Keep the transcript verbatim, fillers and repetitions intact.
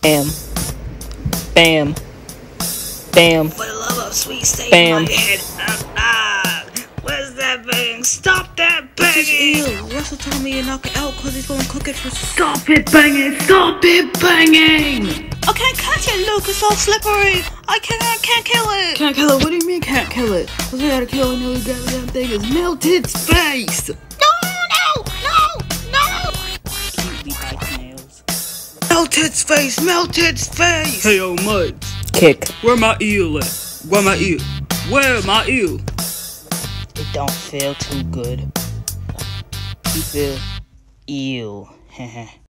Bam. Bam. Bam. For the love of sweet state Bam. in my head. Ah, ah. Where's that banging? Stop that banging! This is ill. Russell told me to knock it out because he's going to cook it for... Stop it banging! Stop it banging! I can't catch it, Luke. It's all slippery. I can't, I can't kill it. Can't kill it? What do you mean can't kill it? Because I gotta kill it and the goddamn thing is melt its face. No, no, no, no! Completely bites nails. Melt its face. Melt its face. Hey, yo, mud. Kick. Where my eel at? Where my eel? Where my eel? It don't feel too good. You feel ill. Heh heh.